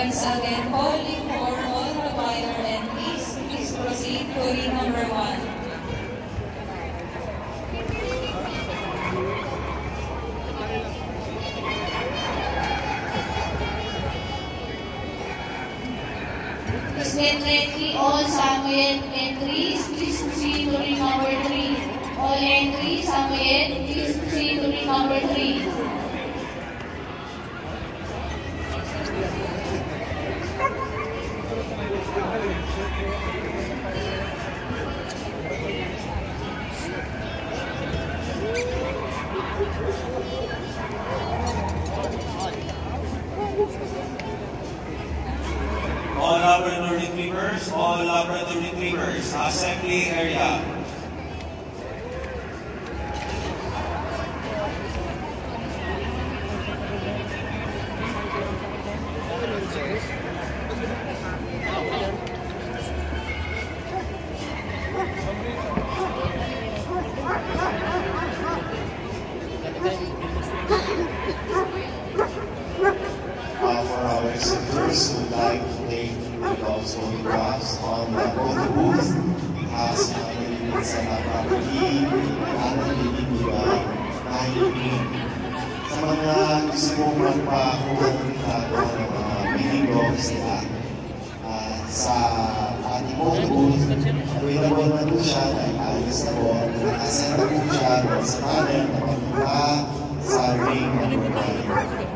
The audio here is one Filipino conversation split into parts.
Once again, calling for all Rottweiler entries. Please proceed to ring number 1. Please get ready, all Samuel entries. Please proceed to ring number 3. All entries, Samuel, please proceed to ring number 3. All Labrador Retrievers, assembly area. For our visitors who like to take photographs on the photo booth, has nalilipid sa property at nalilipid sa mga gusto mong magpakuha ng mga video sila sa ating photo booth, available na po siya dahil ayos na po, nakasend na po siya sa panel na pagpunta sa ring number 9.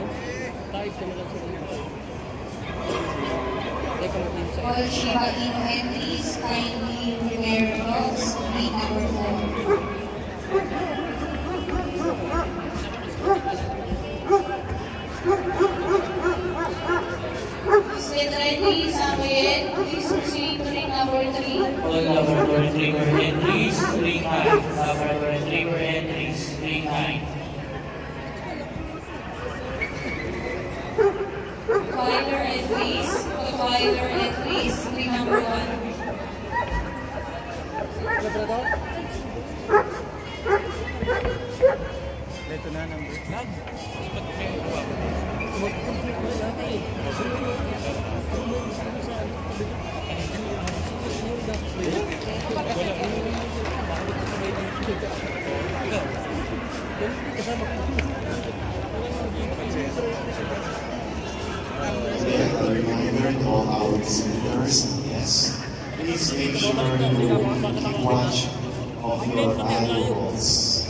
All Shiba Inu entries, kindly prepare dogs, ring number 4. Please get ready, Samuel, please proceed to ring number 3. All Labrador Retriever entries, ring 9. Labrador Retriever entries, ring 9. Rottweiler entries, ring number 1. Ito na number. Again, a reminder to all our visitors, yes, please make sure to keep watch of your valuables.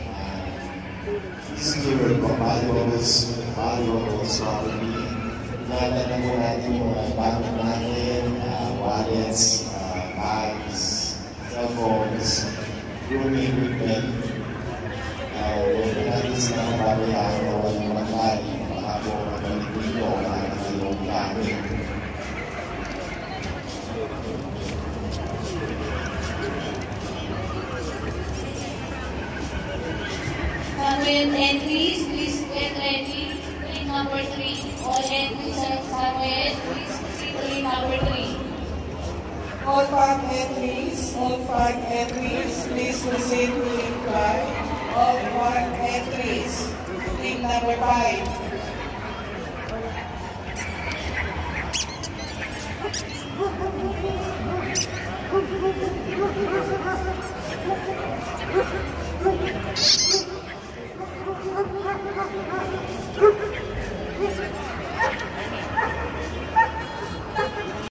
Secure your valuables properly. Lalagyan mo natin yung gamit natin, wallets, bags, cellphones, grooming equipment. Huwag na natin sila nababayaan na walang magkali. Baka po magkalik dito, wala na kayong gamit. Samuel entries, please get ready, ring number 3. All entries, Samuel, please proceed to ring number 3. All 5 entries, please proceed to ring 5. All 5 entries, ring number 5.